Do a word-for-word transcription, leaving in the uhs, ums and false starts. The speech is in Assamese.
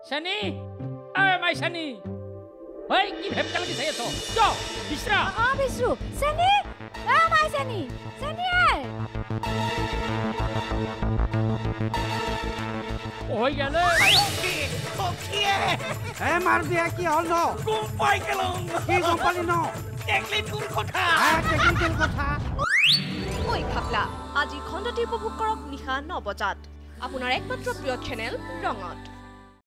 Shani! Ah, my Shani! Hey, কি ভেপকা লাগি চাই আছো চ বিছরা আ বিছৰু Shani! আ my Shani! Shani! ওই গেল ওকে ওকে এ মার দিয়া কি হল ন কোন পাই গেলাম কি কোম্পানি ন দেখলি কোন কথা হ্যাঁ টেকনিক্যাল কথা ওই খাপলা আজি খণ্ডটি উপভোগ কৰক নিশা ন বজাত আপোনাৰ একমাত্ৰ প্ৰিয় চেনেল ৰঙত